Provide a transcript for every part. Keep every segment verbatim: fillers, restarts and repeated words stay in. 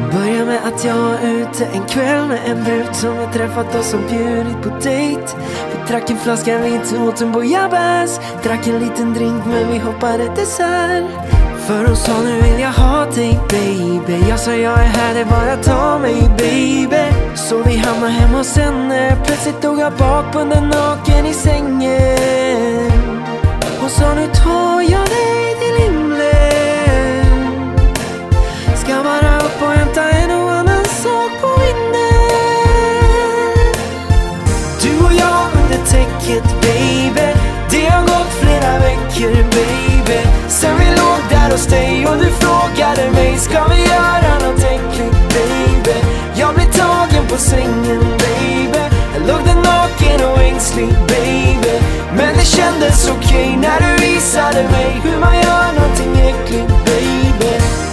Börjar med att jag var ute en kväll med en brud som jag träffat och som bjudit på dejt. Vi drack en flaska vin, åt en bouillabaisse, drack en liten drink men vi hoppade dessert. För hon sa nu vill jag ha dig baby. Jag sa jag är här, det bara ta mig baby. Så vi hamnade hemma hos henne. Plötsligt dog jag bakbunden naken i sängen. Hon sa nu tar jag dig till himlen. Ska bara upp och hämta en och annan sak på vinden. Du och jag under täcket baby. Det har gått flera veckor baby. Sen vi låg där hos dig och du frågade mig ska vi göra något äckligt baby. Jag blev tagen på sängen baby. Jag låg där naken och ängslig baby. Men det kändes okej när du visade mig hur man gör någonting äckligt baby.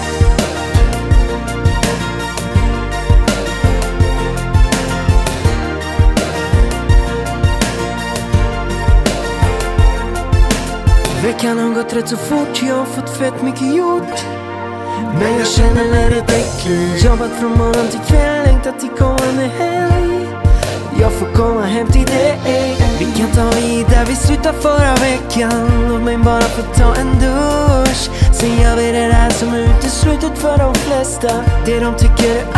Veckan har gått rätt så fort, jag har fått fett mycket gjort. Men jag känner när det är äckligt. Jobbat från morgon till kväll, längtat till kommande helg. Jag får komma hem till dig. Vi kan ta vid där vi slutade förra veckan. Låt mig bara få ta en dusch. Sen gör vi det där som är uteslutet för de flesta. Det de tycker är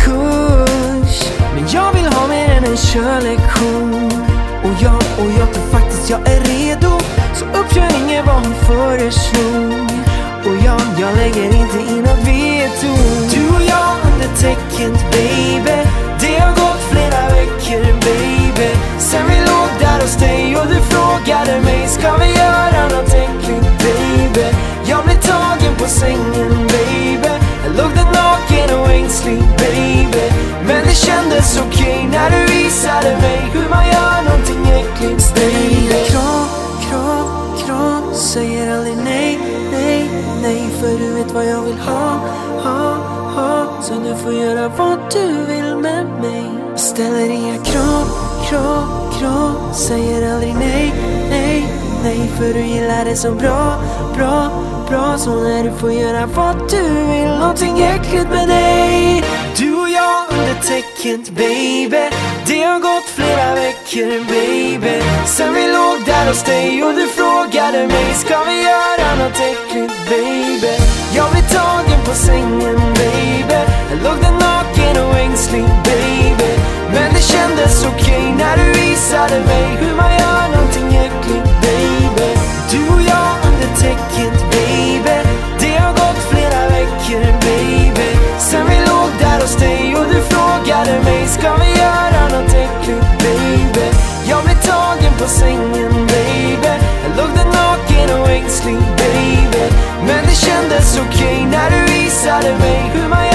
överkurs. Men jag vill ha mer än en körlektion. Och jag, och jag tror faktiskt jag är redo. Så uppgör inget vad hon föreslog. Och jag, jag lägger inte in något veto. Du och jag under täcket baby. Det har gått flera veckor baby. Sen vi låg där hos dig och du frågade mig ska vi göra något äckligt baby. Jag blev tagen på sängen baby. Jag låg där naken och ängslig baby. Men det kändes okej när du visade mig hur man gör någonting äckligt baby. Kram, kram, kram. Säger aldrig nej, nej, nej. För du vet vad jag vill ha, ha, ha. Så du får göra vad du vill med mig. Ställer inga krav, krav, krav. Säger aldrig nej, nej, nej. För du gillar det så bra, bra, bra. Så när du får göra vad du vill, någonting äckligt med dig. Du och jag under täcket baby. Det har gått flera veckor baby. Sen vi låg där hos dig och du frågade mig ska vi göra något äckligt baby. Jag blev tagen på sängen baby. Jag låg där naken och ängslig baby. Men det kändes okej när du visade mig hur man gör någonting äckligt baby. Du och jag under täcket baby. Det har gått flera veckor baby. Sen vi låg där hos dig och du frågade mig ska vi göra något äckligt baby. Jag blev tagen på sängen baby. Jag låg där naken och ängslig baby. Men det kändes okej när du visade mig hur man